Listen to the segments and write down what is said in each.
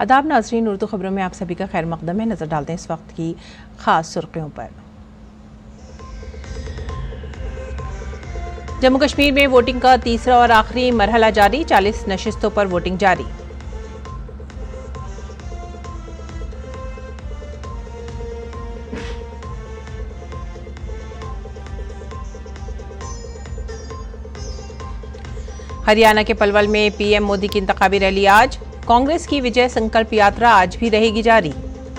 आदाब नाज़रीन, उर्दू खबरों में आप सभी का खैर मकदम है। नज़र डालते हैं इस वक्त की खास सुर्खियों पर। जम्मू कश्मीर में वोटिंग का तीसरा और आखिरी मरहला जारी, 40 नशिस्तों पर वोटिंग जारी। हरियाणा के पलवल में पीएम मोदी की इंतखाबी रैली आज, कांग्रेस की विजय संकल्प यात्रा आज भी रहेगी जारी।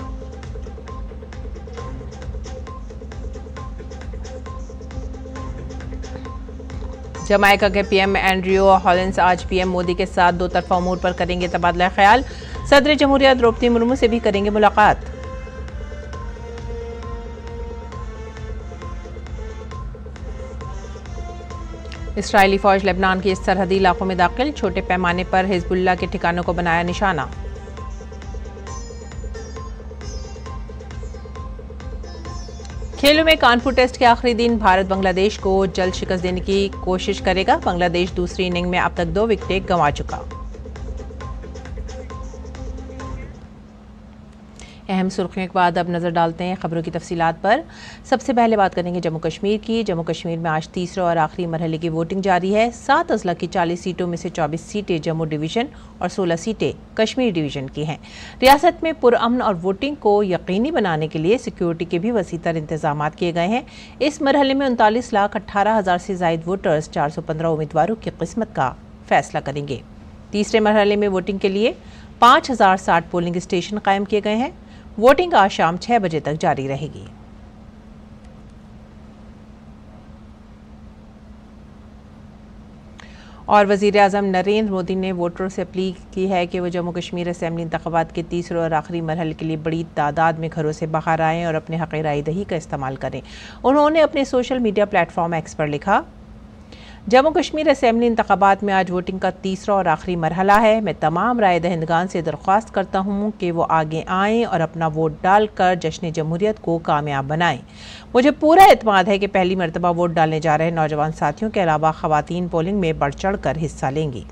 जमाइका के पीएम एंड्रियो हॉलिंस आज पीएम मोदी के साथ दो तरफा उमूर पर करेंगे तबादला ख्याल। सदर जमहूरिया द्रौपदी मुर्मू से भी करेंगे मुलाकात। इस्राएली फौज लेबनान के सरहदी इलाकों में दाखिल, छोटे पैमाने पर हिजबुल्लाह के ठिकानों को बनाया निशाना। खेलों में कानपुर टेस्ट के आखिरी दिन भारत बांग्लादेश को जल्द शिकस्त देने की कोशिश करेगा। बांग्लादेश दूसरी इनिंग में अब तक 2 विकेटें गंवा चुका। अहम सुर्खियों के बाद अब नजर डालते हैं खबरों की तफसीलात पर। सबसे पहले बात करेंगे जम्मू कश्मीर की। जम्मू कश्मीर में आज तीसरे और आखिरी मरहले की वोटिंग जारी है। 7 अजला की 40 सीटों में से 24 सीटें जम्मू डिवीजन और 16 सीटें कश्मीर डिवीजन की हैं। रियासत में पुरअमन और वोटिंग को यकीनी बनाने के लिए सिक्योरिटी के भी वसीतर इंतजाम किए गए हैं। इस मरहले में 39,18,000 से जायद वोटर्स 415 उम्मीदवारों की किस्मत का फैसला करेंगे। तीसरे मरहले में वोटिंग के लिए 5,060 पोलिंग स्टेशन कायम किए गए हैं। वोटिंग आज शाम 6 बजे तक जारी रहेगी। और वज़ीर आज़म नरेंद्र मोदी ने वोटरों से अपील की है कि वो जम्मू कश्मीर असेंबली इंतखाबात के तीसरे और आखिरी मरहले के लिए बड़ी तादाद में घरों से बाहर आएँ और अपने हक़ राय दही का इस्तेमाल करें। उन्होंने अपने सोशल मीडिया प्लेटफॉर्म एक्स पर लिखा, जम्मू कश्मीर असेंबली इंतखाबात में आज वोटिंग का तीसरा और आखिरी मरहला है। मैं तमाम राय दहिंदगान से दरख्वास्त करता हूँ कि वो आगे आएँ और अपना वोट डालकर जश्न जमहूरियत को कामयाब बनाएं। मुझे पूरा एतमाद है कि पहली मरतबा वोट डालने जा रहे नौजवान साथियों के अलावा ख़वातीन पोलिंग में बढ़ चढ़ कर हिस्सा लेंगी।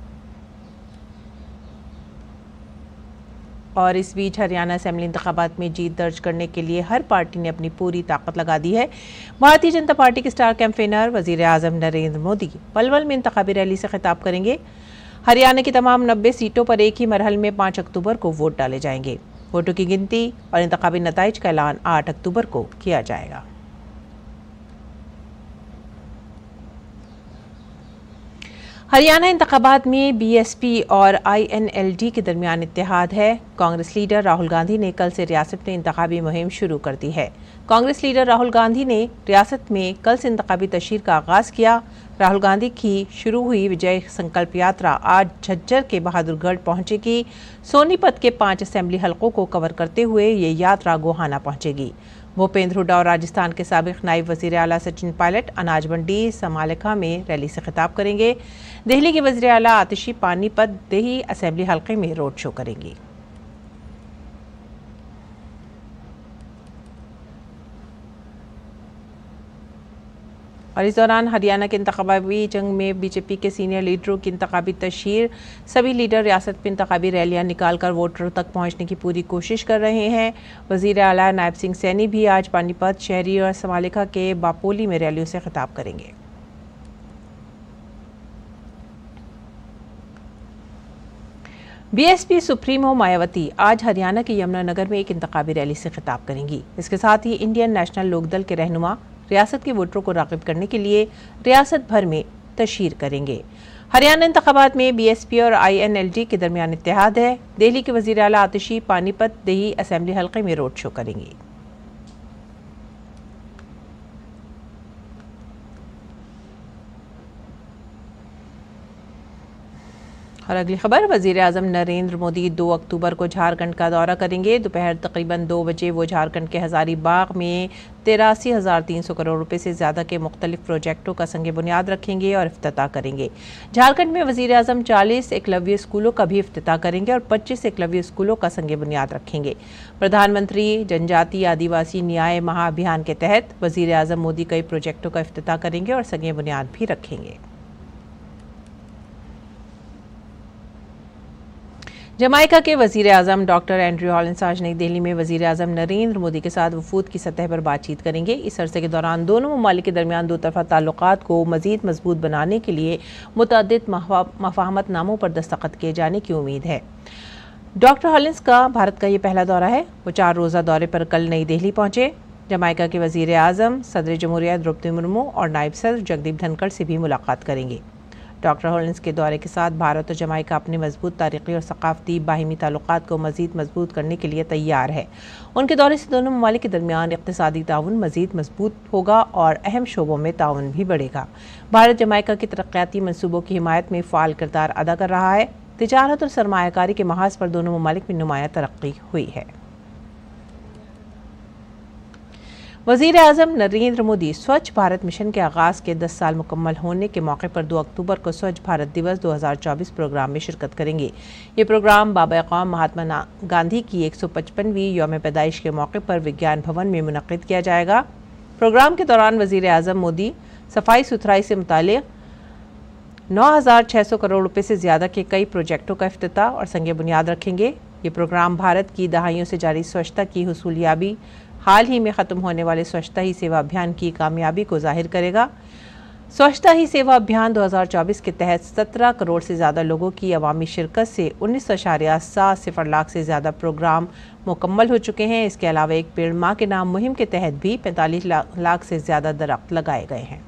और इस बीच हरियाणा असेंबली इंतखाबात में जीत दर्ज करने के लिए हर पार्टी ने अपनी पूरी ताकत लगा दी है। भारतीय जनता पार्टी के स्टार कैंपेनर वज़ीर आज़म नरेंद्र मोदी पलवल में इंतखाबी रैली से खिताब करेंगे। हरियाणा की तमाम 90 सीटों पर एक ही मरहल में 5 अक्टूबर को वोट डाले जाएंगे। वोटों की गिनती और इंतखाबी नताइज का ऐलान 8 अक्टूबर को किया जाएगा। हरियाणा इंतखाबात में बीएसपी और आईएनएलडी के दरमियान इत्तेहाद है। कांग्रेस लीडर राहुल गांधी ने कल से रियासत में इंतखाबी मुहिम शुरू कर दी है। कांग्रेस लीडर राहुल गांधी ने रियासत में कल से इंतखाबी तशहीर का आगाज़ किया। राहुल गांधी की शुरू हुई विजय संकल्प यात्रा आज झज्जर के बहादुरगढ़ पहुंचेगी। सोनीपत के 5 असेंबली हलकों को कवर करते हुए ये यात्रा गोहाना पहुंचेगी। भूपेंद्र हुड्डा और राजस्थान के साबिक नायब वज़ीर आला सचिन पायलट अनाज मंडी समालिका में रैली से खिताब करेंगे। दिल्ली के वज़ीर आला आतिशी पानीपत देही असेंबली हलके में रोड शो करेंगी। और इस दौरान हरियाणा के इंतखाबी जंग में बीजेपी के सीनियर लीडरों की इंतखाबी तशहीर, सभी लीडर रियासत में इंतखाबी रैलियां निकालकर वोटरों तक पहुंचने की पूरी कोशिश कर रहे हैं। वज़ीर आला नायब सिंह सैनी भी आज पानीपत शहरी और समालिका के बापोली में रैलियों से खिताब करेंगे। बीएसपी सुप्रीमो मायावती आज हरियाणा के यमुनानगर में एक इंतखाबी रैली से खिताब करेंगी। इसके साथ ही इंडियन नेशनल लोकदल के रहनुमा रियासत के वोटरों को राग़िब करने के लिए रियासत भर में तशहीर करेंगे। हरियाणा इंतखाबात में बीएसपी और आईएनएलडी के दरमियान इत्तेहाद है। दिल्ली के वज़ीर आला आतिशी पानीपत देही असेंबली हलके में रोड शो करेंगी। और अगली खबर, वज़ीर आज़म नरेंद्र मोदी 2 अक्टूबर को झारखंड का दौरा करेंगे। दोपहर तकरीबन 2 बजे वो झारखंड के हज़ारीबाग में 83,300 करोड़ रुपए से ज़्यादा के मुख्तलिफ प्रोजेक्टों का संग बुनियाद रखेंगे और इफ्तिताह करेंगे। झारखंड में वज़ीर आज़म 40 एकलव्य स्कूलों का भी इफ्तिताह करेंगे और 25 एकलव्य स्कूलों का संग बुनियाद रखेंगे। प्रधानमंत्री जनजातीय आदिवासी न्याय महाअभियान के तहत वज़ीर आज़म मोदी कई प्रोजेक्टों का इफ्तिताह करेंगे और संग बुनियाद भी रखेंगे। जमाइका के वजीर आजम डॉक्टर एंड्रयू हॉलिन्स आज नई दिल्ली में वजीर आजम नरेंद्र मोदी के साथ वफूद की सतह पर बातचीत करेंगे। इस अरसे के दौरान दोनों ममालिक के दरमियान दो तरफा ताल्लुकात को मजीद मजबूत बनाने के लिए मुतअद्दिद मफाहमतनामों पर दस्तखत किए जाने की उम्मीद है। डॉक्टर हॉलिन्स का भारत का ये पहला दौरा है। वो 4 रोज़ा दौरे पर कल नई दिल्ली पहुंचे। जमाइका के वजीर आजम सदर जमहूरिया द्रौपदी मुर्मू और नायब सदर जगदीप धनखड़ से भी मुलाकात करेंगे। डॉक्टर हॉलिन्स के दौरे के साथ भारत और जमाइका अपने मजबूत तारीख़ी और सकाफ़ती बाहिमी ताल्लुकात को मज़ीद मजबूत करने के लिए तैयार है। उनके दौरे से दोनों ममालिक के दरमियान इक़्तिसादी ताउन मज़ीद मजबूत होगा और अहम शोबों में ताउन भी बढ़ेगा। भारत जमाइका की तरक्याती मनसूबों की हिमायत में फ़ाल किरदार अदा कर रहा है। तिजारत और सरमायाकारी के महाज पर दोनों ममालिक में नुमाया तरक्की हुई है। वज़ीर आज़म नरेंद्र मोदी स्वच्छ भारत मिशन के आगाज़ के 10 साल मुकम्मल होने के मौके पर 2 अक्टूबर को स्वच्छ भारत दिवस 2024 प्रोग्राम में शिरकत करेंगे। ये प्रोग्राम बाबा कौम महात्मा गांधी की 155वीं यौम पैदाइश के मौके पर विज्ञान भवन में मुनक़्क़िद किया जाएगा। प्रोग्राम के दौरान वज़ीर आज़म मोदी सफाई सुथराई से मुताल्लिक़ 9,600 करोड़ रुपये से ज़्यादा के कई प्रोजेक्टों का इफ्तिताह और संग बुनियाद रखेंगे। ये प्रोग्राम भारत की दहाइयों से जारी स्वच्छता की हुसूलियाबी, हाल ही में ख़त्म होने वाले स्वच्छता ही सेवा अभियान की कामयाबी को जाहिर करेगा। स्वच्छता ही सेवा अभियान 2024 के तहत 17 करोड़ से ज़्यादा लोगों की अवामी शिरकत से 19.7 लाख से ज़्यादा प्रोग्राम मुकम्मल हो चुके हैं। इसके अलावा एक पेड़ माँ के नाम मुहिम के तहत भी 45 लाख से ज़्यादा दरख्त लगाए गए हैं।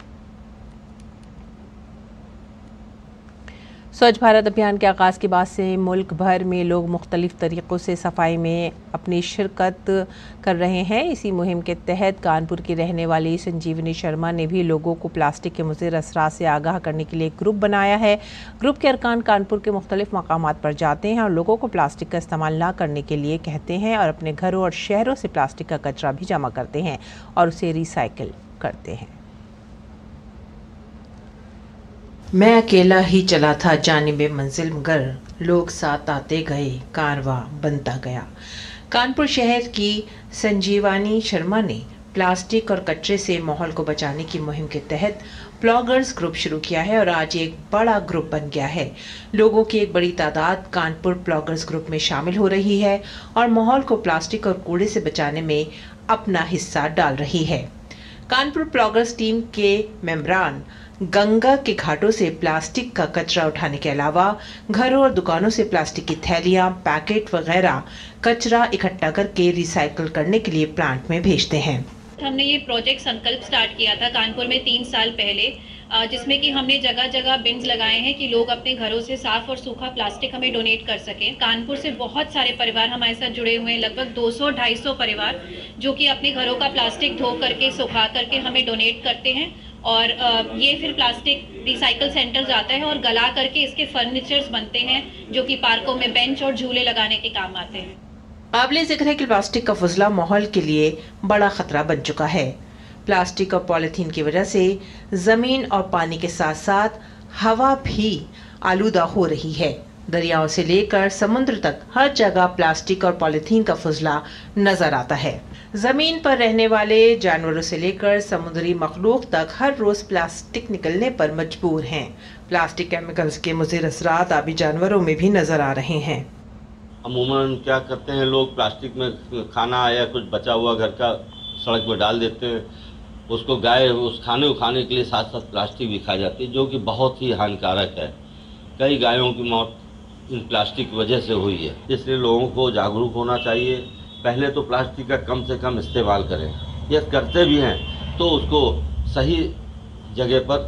स्वच्छ भारत अभियान के आगाज़ के बाद से मुल्क भर में लोग मुख्तलिफ तरीक़ों से सफाई में अपनी शिरकत कर रहे हैं। इसी मुहिम के तहत कानपुर की रहने वाली संजीवनी शर्मा ने भी लोगों को प्लास्टिक के मुज़िर असरात से आगाह करने के लिए एक ग्रुप बनाया है। ग्रुप के अरकान कानपुर के मुख्तलिफ मकामात पर जाते हैं और लोगों को प्लास्टिक का इस्तेमाल ना करने के लिए कहते हैं और अपने घरों और शहरों से प्लास्टिक का कचरा भी जमा करते हैं और उसे रिसाइकिल करते हैं। मैं अकेला ही चला था जानिबे मंजिल, मगर लोग साथ आते गए, कारवां बनता गया। कानपुर शहर की संजीवानी शर्मा ने प्लास्टिक और कचरे से माहौल को बचाने की मुहिम के तहत ब्लॉगर्स ग्रुप शुरू किया है और आज एक बड़ा ग्रुप बन गया है। लोगों की एक बड़ी तादाद कानपुर ब्लॉगर्स ग्रुप में शामिल हो रही है और माहौल को प्लास्टिक और कूड़े से बचाने में अपना हिस्सा डाल रही है। कानपुर ब्लॉगर्स टीम के मेंबरान गंगा के घाटों से प्लास्टिक का कचरा उठाने के अलावा घरों और दुकानों से प्लास्टिक की थैलियां, पैकेट वगैरह कचरा इकट्ठा करके रिसाइकिल करने के लिए प्लांट में भेजते हैं। हमने ये प्रोजेक्ट संकल्प स्टार्ट किया था कानपुर में 3 साल पहले, जिसमें कि हमने जगह जगह बिन्स लगाए हैं कि लोग अपने घरों से साफ और सूखा प्लास्टिक हमें डोनेट कर सकें। कानपुर से बहुत सारे परिवार हमारे साथ जुड़े हुए हैं, लगभग 200-250 परिवार, जो कि अपने घरों का प्लास्टिक धो करके सुखा करके हमें डोनेट करते हैं और ये फिर प्लास्टिक रिसाइकल सेंटर जाता है और गला करके इसके फर्नीचर्स बनते हैं जो कि पार्कों में बेंच और झूले लगाने के काम आते हैं। काबिले जिक्र है कि प्लास्टिक का फजला माहौल के लिए बड़ा खतरा बन चुका है। प्लास्टिक और पॉलीथीन की वजह से जमीन और पानी के साथ साथ हवा भी आलूदा हो रही है। दरियाओं से लेकर समुद्र तक हर जगह प्लास्टिक और पॉलीथीन का फजला नजर आता है। जमीन पर रहने वाले जानवरों से लेकर समुद्री मखलूक तक हर रोज प्लास्टिक निकलने पर मजबूर हैं। प्लास्टिक केमिकल्स के मुज़िर असरात आबी जानवरों में भी नजर आ रहे हैं। अमूमन क्या करते हैं लोग, प्लास्टिक में खाना या कुछ बचा हुआ घर का सड़क पर डाल देते हैं, उसको गाय उस खाने को खाने के लिए साथ साथ प्लास्टिक भी खा जाती है, जो कि बहुत ही हानिकारक है। कई गायों की मौत इन प्लास्टिक की वजह से हुई है। इसलिए लोगों को जागरूक होना चाहिए। पहले तो प्लास्टिक का कम से कम इस्तेमाल करें, या करते भी हैं तो उसको सही जगह पर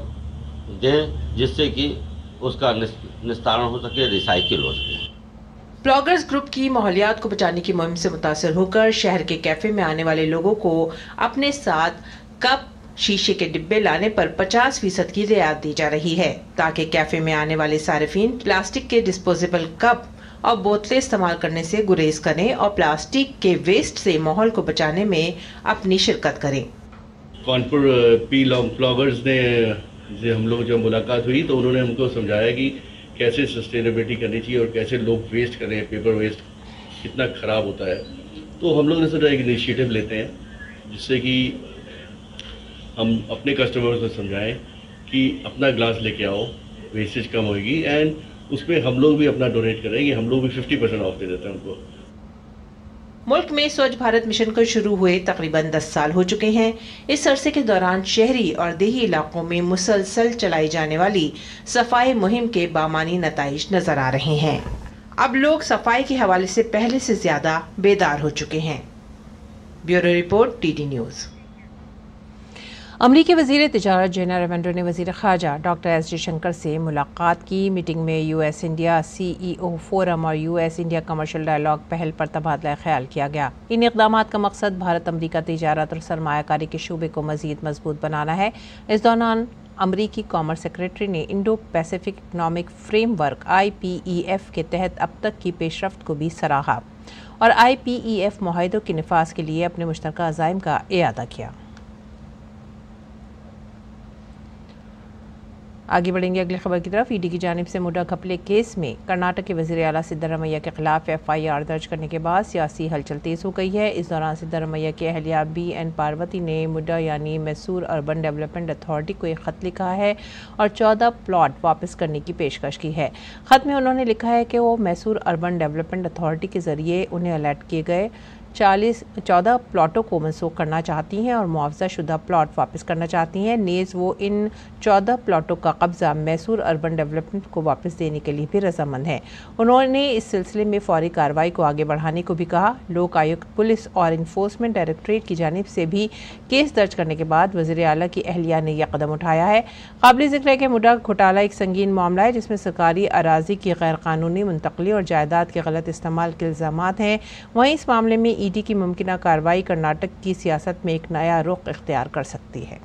दें जिससे कि उसका निस्तारण हो सके, रिसाइकिल हो सके। ब्लॉगर्स ग्रुप की माहौलियात को बचाने की मुहिम से मुतासर होकर शहर के कैफे में आने वाले लोगों को अपने साथ कप, शीशे के डिब्बे लाने पर 50% की रियायत दी जा रही है, ताकि कैफे में आने वाले सारिफीन प्लास्टिक के डिस्पोजेबल कप और बोतलें इस्तेमाल करने से गुरेज करें और प्लास्टिक के वेस्ट से माहौल को बचाने में अपनी शिरकत करें। कानपुर ब्लॉगर्स ने से हम लोग जब मुलाकात हुई तो उन्होंने हमको समझाया कि कैसे सस्टेनेबिलिटी करनी चाहिए और कैसे लोग वेस्ट कर रहे हैं, पेपर वेस्ट कितना ख़राब होता है। तो हम लोग ने सोचा एक इनिशिएटिव लेते हैं जिससे कि हम अपने कस्टमर्स को समझाएं कि अपना ग्लास लेके आओ, वेस्टेज कम होगी एंड उस पर हम लोग भी अपना डोनेट करेंगे, हम लोग भी 50% ऑफ दे देते हैं उनको। मुल्क में स्वच्छ भारत मिशन को शुरू हुए तकरीबन 10 साल हो चुके हैं। इस अरसे के दौरान शहरी और देही इलाकों में मुसलसल चलाई जाने वाली सफाई मुहिम के बामानी नताइज नजर आ रहे हैं। अब लोग सफाई के हवाले से पहले से ज्यादा बेदार हो चुके हैं। Bureau report, TT news. अमरीकी वज़ीर तिजारत जेना रेवेंड्रो ने वज़ीर ख़ारजा डॉक्टर एस जयशंकर से मुलाकात की। मीटिंग में यूएस इंडिया CEO फोरम और यूएस इंडिया कमर्शियल डायलॉग पहल पर तबादला ख्याल किया गया। इन इक़दामात का मकसद भारत अमरीका तिजारत और सरमायाकारी के शूबे को मज़ीद मजबूत बनाना है। इस दौरान अमरीकी कॉमर्स सेक्रेटरी ने Indo Pacific economic framework IPEF के तहत अब तक की पेशरफ्त को भी सराहा और IPEF मुआहदों के नफाज के लिए अपने मुश्तरका अज़ाइम का इयादा किया। आगे बढ़ेंगे अगली खबर की तरफ। ईडी की जानिब से मुड्डा घपले केस में कर्नाटक के वज़ीर आला सिद्धारमैया के खिलाफ FIR दर्ज करने के बाद सियासी हलचल तेज़ हो गई है। इस दौरान सिद्धारमैया के अहलिया BN पार्वती ने मुड्डा यानी मैसूर अर्बन डेवलपमेंट अथॉरिटी को एक ख़त लिखा है और 14 प्लॉट वापस करने की पेशकश की है। ख़त में उन्होंने लिखा है कि वो मैसूर अर्बन डेवलपमेंट अथॉरिटी के ज़रिए उन्हें अलर्ट किए गए 14 प्लॉटों को मनसूख करना चाहती हैं और मुआवजा शुदा प्लॉट वापस करना चाहती हैं। नेज़ वो इन 14 प्लॉटों का कब्जा मैसूर अर्बन डेवलपमेंट को वापस देने के लिए भी रजामंद हैं। उन्होंने इस सिलसिले में फौरी कार्रवाई को आगे बढ़ाने को भी कहा। लोक आयुक्त, पुलिस और इन्फोर्समेंट डायरेक्टरेट की जानिब से भी केस दर्ज करने के बाद वज़ीर आला की अहलिया ने यह कदम उठाया है। काबिल ज़िक्र है कि मुड्डा घोटाला एक संगीन मामला है जिसमें सरकारी अराजी की गैर कानूनी मुंतकली और जायदाद के गलत इस्तेमाल के इल्ज़ामात हैं। वहीं इस मामले में ईडी की मुमकिना कार्रवाई कर्नाटक की सियासत में एक नया रुख इख्तियार कर सकती है।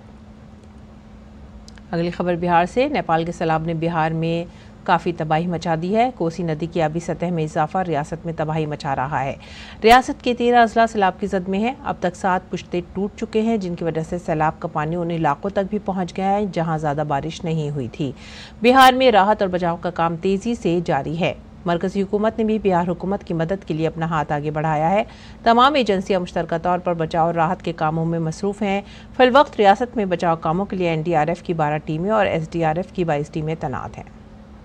अगली खबर बिहार से। नेपाल के सैलाब ने बिहार में काफ़ी तबाही मचा दी है। कोसी नदी की आबी सतह में इजाफा रियासत में तबाही मचा रहा है। रियासत के 13 अजला सैलाब की जद में है। अब तक 7 पुश्ते टूट चुके हैं जिनकी वजह से सैलाब का पानी उन इलाकों तक भी पहुंच गया है जहां ज़्यादा बारिश नहीं हुई थी। बिहार में राहत और बचाव का काम तेज़ी से जारी है। मरकज़ी हुकूमत ने भी बिहार हुकूमत की मदद के लिए अपना हाथ आगे बढ़ाया है। तमाम एजेंसियां मुश्तरका तौर पर बचाव और राहत के कामों में मसरूफ़ हैं। फिलवक्त रियासत में बचाव कामों के लिए NDRF की 12 टीमें और SDRF की 22 टीमें तैनात हैं।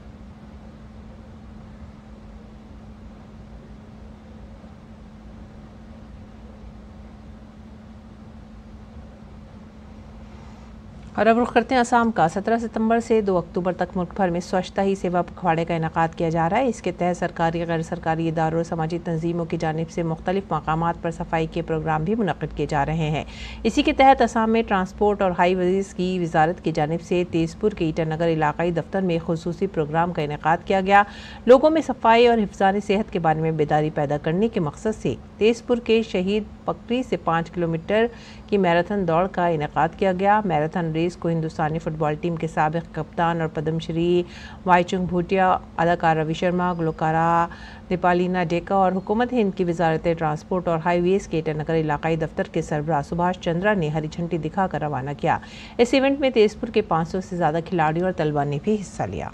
और अब रुख करते हैं असम का। 17 सितंबर से 2 अक्टूबर तक मुल्क भर में स्वच्छता ही सेवा पखवाड़े का इनेकाद किया जा रहा है। इसके तहत सरकारी, गैर सरकारी इदारों और समाजी तंजीमों की जानिब से मुख्तलिफ मकामात पर सफाई के प्रोग्राम भी मुनक़्क़िद किए जा रहे हैं। इसी के तहत असम में ट्रांसपोर्ट और हाईवेज़ की वजारत की जानिब से तेजपुर के ईटानगर इलाकाई दफ्तर में खुसूसी प्रोग्राम का इनेकाद किया गया। लोगों में सफाई और हिफ्ज़ान सेहत के बारे में बेदारी पैदा करने के मकसद से तेजपुर के शहीद पकड़ी से 5 किलोमीटर की मैराथन दौड़ का इनेकाद किया गया। मैराथन रेस को हिंदुस्तानी फुटबॉल टीम के साबिक़ कप्तान और पद्मश्री वाईचुंग भूटिया, अदाकार रवि शर्मा, गुलकारा दीपालीना डेका और हुकूमत हिंद की वजारत ट्रांसपोर्ट और हाईवेज़ के ईटानगर इलाकाई दफ्तर के सरबराह सुभाष चंद्रा ने हरी झंडी दिखाकर रवाना किया। इस इवेंट में तेजपुर के 500 से ज़्यादा खिलाड़ियों और तलबा ने भी हिस्सा लिया।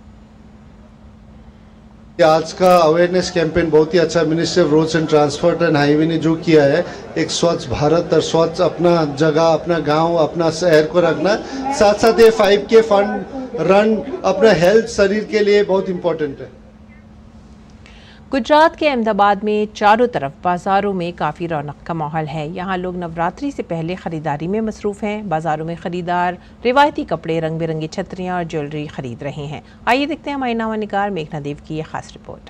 आज का अवेयरनेस कैंपेन बहुत ही अच्छा ministry of roads and transport and highway ने जो किया है, एक स्वच्छ भारत और स्वच्छ अपना जगह, अपना गांव, अपना शहर को रखना, साथ साथ ये 5K फंड रन अपना हेल्थ शरीर के लिए बहुत इम्पोर्टेंट है। गुजरात के अहमदाबाद में चारों तरफ बाजारों में काफ़ी रौनक का माहौल है। यहाँ लोग नवरात्रि से पहले ख़रीदारी में मसरूफ़ हैं। बाज़ारों में ख़रीदार रिवायती कपड़े, रंग बिरंगी छतरियाँ और ज्वेलरी ख़रीद रहे हैं। आइए देखते हैं हमारी नामानिगार मेघना देव की ये खास रिपोर्ट।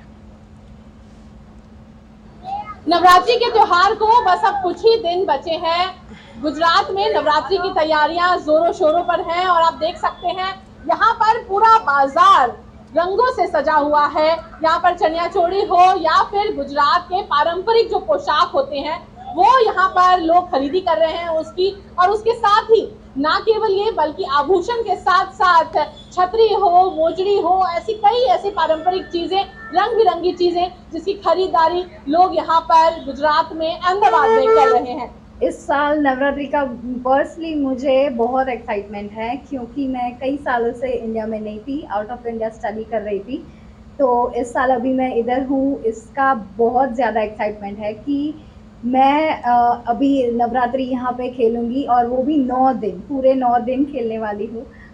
नवरात्रि के त्योहार को बस अब कुछ ही दिन बचे हैं। गुजरात में नवरात्रि की तैयारियां जोरों शोरों पर हैं और आप देख सकते हैं यहाँ पर पूरा बाजार रंगों से सजा हुआ है। यहाँ पर चनिया चोली हो या फिर गुजरात के पारंपरिक जो पोशाक होते हैं वो यहाँ पर लोग खरीदी कर रहे हैं उसकी, और उसके साथ ही ना केवल ये बल्कि आभूषण के साथ साथ छतरी हो, मोजड़ी हो, ऐसी कई ऐसी पारंपरिक चीजें, रंग बिरंगी चीजें जिसकी खरीदारी लोग यहाँ पर गुजरात में अहमदाबाद में कर रहे हैं। इस साल नवरात्रि का पर्सनली मुझे बहुत एक्साइटमेंट है क्योंकि मैं कई सालों से इंडिया में नहीं थी, आउट ऑफ इंडिया स्टडी कर रही थी। तो इस साल अभी मैं इधर हूँ, इसका बहुत ज़्यादा एक्साइटमेंट है कि मैं अभी नवरात्रि यहाँ पे खेलूँगी और वो भी 9 दिन, पूरे 9 दिन खेलने वाली हूँ।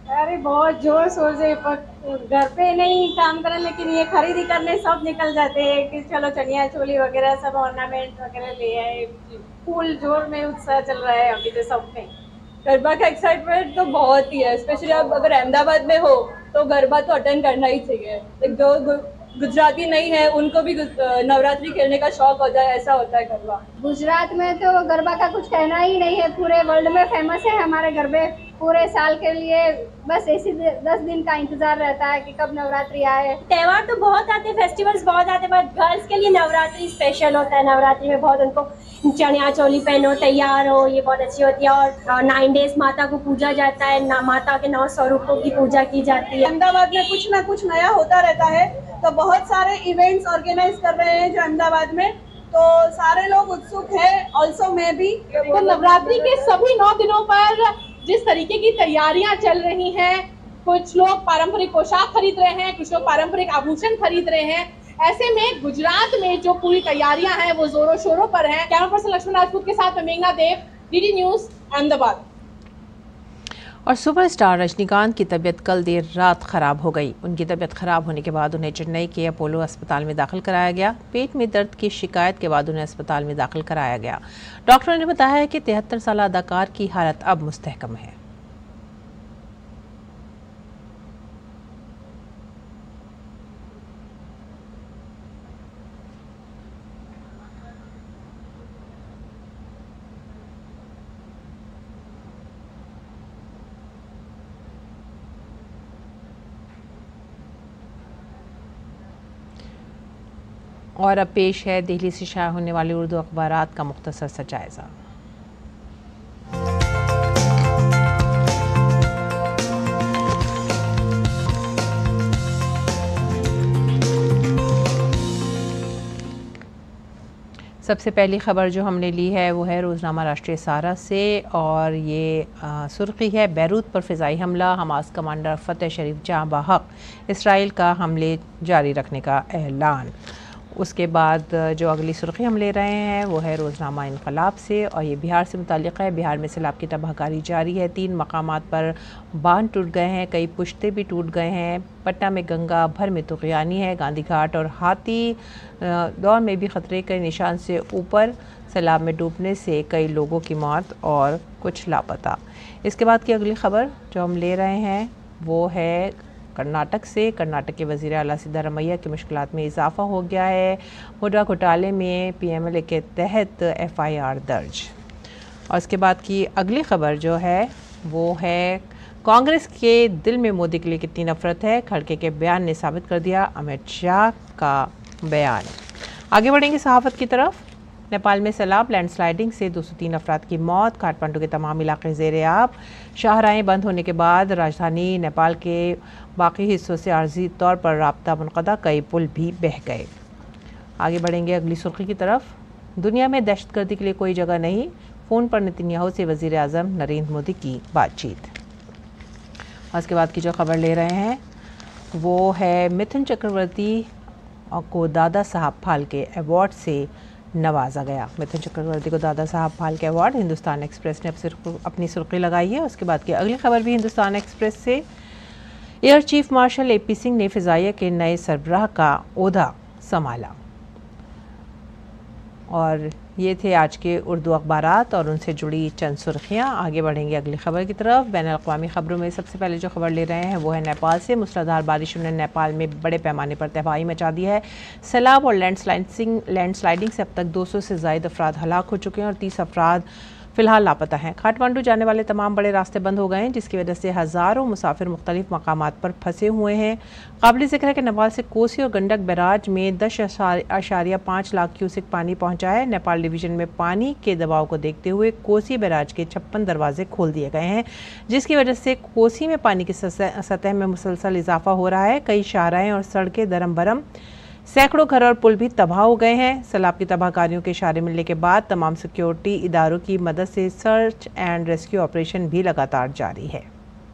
अरे बहुत जोर शोर से, घर पे नहीं काम करें लेकिन ये खरीदी करने सब निकल जाते हैं कि चलो चनिया चोली वगैरह सब ऑर्नामेंट वगैरह ले आए। फुल जोर में उत्साह चल रहा है अभी तो सब में। गरबा का एक्साइटमेंट तो बहुत ही है, स्पेशली आप अगर अहमदाबाद में हो तो गरबा तो अटेंड करना ही चाहिए। जो गुजराती नहीं है उनको भी नवरात्रि खेलने का शौक होता है, ऐसा होता है गरबा। गुजरात में तो गरबा का कुछ कहना ही नहीं है, पूरे वर्ल्ड में फेमस है हमारे गरबे। पूरे साल के लिए बस ऐसी 10 दिन का इंतजार रहता है कि कब नवरात्रि आए। त्यौहार तो बहुत आते हैं, फेस्टिवल्स बहुत आते हैं, बट गर्ल्स के लिए नवरात्रि स्पेशल होता है। नवरात्रि में बहुत उनको चनिया चोली पहनो, तैयार हो, ये बहुत अच्छी होती है। और 9 डेज माता को पूजा जाता है, माता के 9 स्वरूपों की पूजा की जाती है। अहमदाबाद में कुछ ना कुछ नया होता रहता है, तो बहुत सारे इवेंट्स ऑर्गेनाइज कर रहे हैं जो अहमदाबाद में, तो सारे लोग उत्सुक है, ऑल्सो मैं भी। तो नवरात्रि के सभी 9 दिनों पर जिस तरीके की तैयारियां चल रही हैं, कुछ लोग पारंपरिक पोशाक खरीद रहे हैं, कुछ लोग पारंपरिक आभूषण खरीद रहे हैं। ऐसे में गुजरात में जो पूरी तैयारियां हैं वो जोरों शोरों पर हैं। कैमरा पर्सन लक्ष्मण राजपूत के साथ मैं मेघना देव, डीडी न्यूज अहमदाबाद। और सुपरस्टार रजनीकांत की तबीयत कल देर रात ख़राब हो गई। उनकी तबीयत ख़राब होने के बाद उन्हें चेन्नई के अपोलो अस्पताल में दाखिल कराया गया। पेट में दर्द की शिकायत के बाद उन्हें अस्पताल में दाखिल कराया गया। डॉक्टरों ने बताया है कि 73 साल अदाकार की हालत अब मुस्तहकम है। और अब पेश है दिल्ली से शाया होने वाले उर्दू अखबारात का मुख्तसर सा जायज़ा। सबसे पहली ख़बर जो हमने ली है वो है रोज़नामा राष्ट्रीय सहारा से, और ये सुर्खी है बैरूत पर फ़िज़ाई हमला, हमास कमांडर फ़तेह शरीफ जहाँ बाहक, इसराइल का हमले जारी रखने का ऐलान। उसके बाद जो अगली सुर्खी हम ले रहे हैं वो है रोज़नामा इनकलाब से, और ये बिहार से मुताल्लिक़ है। बिहार में सैलाब की तबाहकारी जारी है, 3 मकामात पर बांध टूट गए हैं, कई पुश्ते भी टूट गए हैं। पटना में गंगा भर में तुग़यानी है, गांधी घाट और हाथी दौर में भी ख़तरे के निशान से ऊपर। सैलाब में डूबने से कई लोगों की मौत और कुछ लापता। इसके बाद की अगली ख़बर जो हम ले रहे हैं वो है कर्नाटक से। कर्नाटक के वज़ीर आला सिद्धारमैया की मुश्किलात में इजाफ़ा हो गया है। मुद्रा घोटाले में PMLA के तहत FIR दर्ज। और इसके बाद की अगली ख़बर जो है वो है कांग्रेस के दिल में मोदी के लिए कितनी नफ़रत है, खड़गे के बयान ने साबित कर दिया, अमित शाह का बयान। आगे बढ़ेंगे सहाफ़त की तरफ। नेपाल में सैलाब, लैंडस्लाइडिंग से 203 अफराद की मौत, काठमांडू के तमाम इलाके ज़ेरे आब। शाहराहें बंद होने के बाद राजधानी नेपाल के बाकी हिस्सों से आर्जी तौर पर राब्ता मुनक़दा, कई पुल भी बह गए। आगे बढ़ेंगे अगली सुर्खी की तरफ। दुनिया में दहशतगर्दी के लिए कोई जगह नहीं, फ़ोन पर नेतन्याहू से वज़ीर आज़म नरेंद्र मोदी की बातचीत। और इसके बाद की जो खबर ले रहे हैं वो है मिथुन चक्रवर्ती को दादा साहब फाल्के अवार्ड से नवाजा गया। मिथुन चक्रवर्ती को दादा साहब फाल्के अवार्ड हिंदुस्तान एक्सप्रेस ने अपनी सुर्खी लगाई है। उसके बाद की अगली खबर भी हिंदुस्तान एक्सप्रेस से। Air chief marshal AP Singh ने फ़िज़ाइया के नए सरबराह का ओहदा संभाला। और ये थे आज के उर्दू अखबारात और उनसे जुड़ी चंद सुर्खियाँ। आगे बढ़ेंगे अगली खबर की तरफ। बैनुल-अक़वामी ख़बरों में सबसे पहले जो खबर ले रहे हैं वो है नेपाल से। मूसलाधार बारिशों ने नेपाल में बड़े पैमाने पर तबाही मचा दी है। सैलाब और लैंडस्लाइडिंग से अब तक 200 से ज़ायद अफराद हलाक हो चुके हैं और 30 अफराद फ़िलहाल लापता हैं। काठमांडू जाने वाले तमाम बड़े रास्ते बंद हो गए हैं, जिसकी वजह से हज़ारों मुसाफिर मुख्तलिफ मकामात पर फंसे हुए हैं। काबिल ज़िक्र है कि नेपाल से कोसी और गंडक बैराज में 10.5 लाख क्यूसेक पानी पहुंचा है। नेपाल डिवीज़न में पानी के दबाव को देखते हुए कोसी बैराज के 56 दरवाजे खोल दिए गए हैं, जिसकी वजह से कोसी में पानी की सतह में मुसलसल इजाफा हो रहा है। कई शाहराहें और सड़कें दरम बरम, सैकड़ों घर और पुल भी तबाह हो गए हैं। सैलाब की तबाहकारियों के इशारे मिलने के बाद तमाम सिक्योरिटी इदारों की मदद से सर्च एंड रेस्क्यू ऑपरेशन भी लगातार जारी है।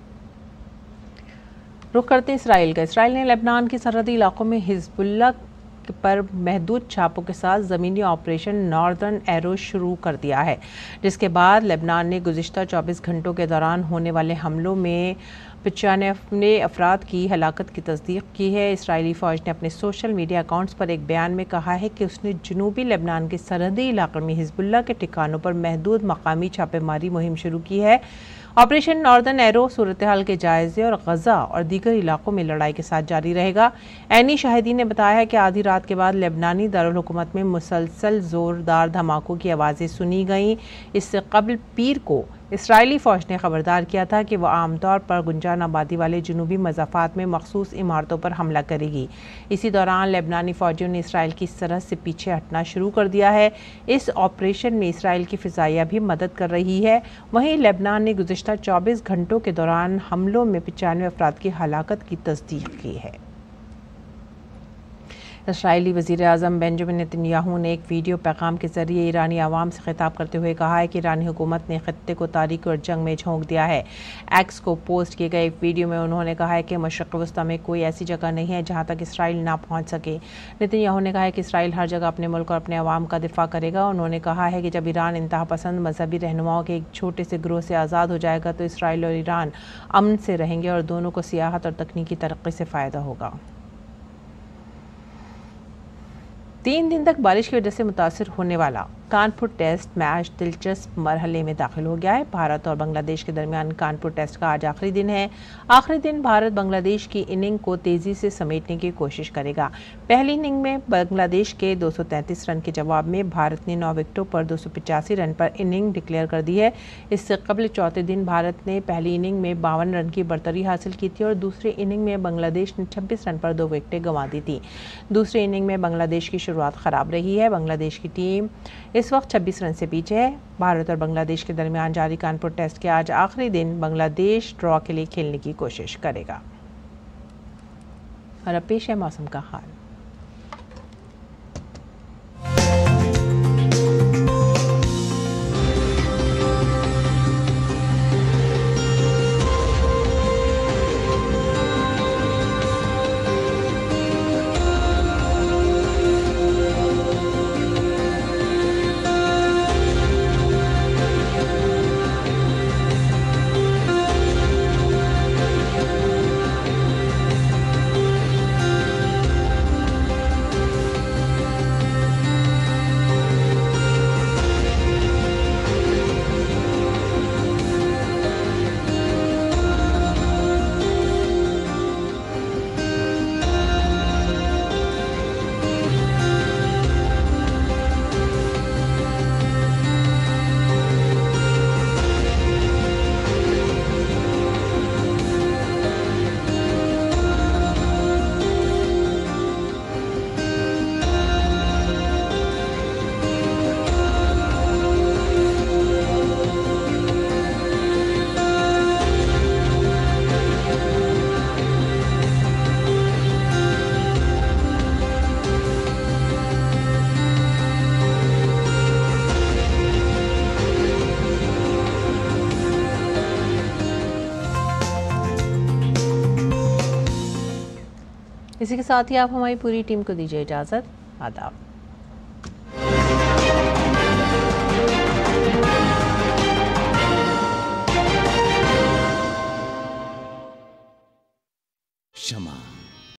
रुख करते हैं इसराइल का। इसराइल ने लेबनान के सरहदी इलाकों में हिजबुल्लाह पर महदूद छापों के साथ ज़मीनी ऑपरेशन नॉर्दर्न एरो शुरू कर दिया है, जिसके बाद लेबनान ने गुज़िश्ता 24 घंटों के दौरान होने वाले हमलों में 95 अफराद की हलाकत की तस्दीक की है। इसराइली फ़ौज ने अपने सोशल मीडिया अकाउंट्स पर एक बयान में कहा है कि उसने जनूबी लेबनान के सरहदी इलाक़े में हिज़्बुल्लाह के ठिकानों पर महदूद मकामी छापेमारी मुहिम शुरू की है। ऑपरेशन नॉर्दर्न एरो सूरत हाल के जायजे और गजा और दीगर इलाकों में लड़ाई के साथ जारी रहेगा। ऐनी शाहिदीन ने बताया है कि आधी रात के बाद लेबनानी दारुल हुकूमत में मुसलसल ज़ोरदार धमाकों की आवाज़ें सुनी गईं। इससे कबल पीर को इसराइली फ़ौज ने खबरदार किया था कि वह आमतौर पर गुंजान आबादी वाले जनूबी मज़ाफ़ात में मखसूस इमारतों पर हमला करेगी। इसी दौरान लेबनानी फ़ौजियों ने इसराइल की सरहद से पीछे हटना शुरू कर दिया है। इस ऑपरेशन में इसराइल की फ़िज़ाइया भी मदद कर रही है। वहीं लेबनान ने गुज़िश्ता 24 घंटों के दौरान हमलों में 95 अफराद की हलाकत की तस्दीक की है। इसराइली वज़ीर-ए-आज़म बेंजामिन नेतन्याहू ने एक वीडियो पैगाम के ज़रिए ईरानी आवाम से खिताब करते हुए कहा है कि ईरानी हुकूमत ने ख़ित्ते को तारीकी और जंग में झोंक दिया है। एक्स को पोस्ट किए गए एक वीडियो में उन्होंने कहा है कि मशरिक़ वस्ता में कोई ऐसी जगह नहीं है जहाँ तक इसराइल ना पहुँच सके। नेतन्याहू ने कहा है कि इसराइल हर जगह अपने मुल्क और अपने अवाम का दिफा करेगा। उन्होंने कहा है कि जब ईरान इंतहा पसंद मजहबी रहनुमाओं के एक छोटे से गिरोह से आज़ाद हो जाएगा तो इसराइल और ईरान अमन से रहेंगे और दोनों को सियाहत और तकनीकी तरक्की से फ़ायदा होगा। 3 दिन तक बारिश की वजह से मुतासिर होने वाला कानपुर टेस्ट मैच दिलचस्प मरहले में दाखिल हो गया है। भारत और बांग्लादेश के दरमियान कानपुर टेस्ट का आज आखिरी दिन है। आखिरी दिन भारत बांग्लादेश की इनिंग को तेज़ी से समेटने की कोशिश करेगा। पहली इनिंग में बांग्लादेश के 233 रन के जवाब में भारत ने 9 विकेटों पर 285 रन पर इनिंग डिक्लेयर कर दी है। इससे कबल चौथे दिन भारत ने पहली इनिंग में 52 रन की बढ़तरी हासिल की थी और दूसरी इनिंग में बांग्लादेश ने 26 रन पर 2 विकेटें गंवा दी थी। दूसरी इनिंग में बांग्लादेश की शुरुआत खराब रही है। बांग्लादेश की टीम इस वक्त 26 रन से पीछे है। भारत और बांग्लादेश के दरमियान जारी कानपुर टेस्ट के आज आखिरी दिन बांग्लादेश ड्रॉ के लिए खेलने की कोशिश करेगा। और अब पेश है मौसम का हाल। इसी के साथ ही आप हमारी पूरी टीम को दीजिए इजाज़त। आदाब। शमा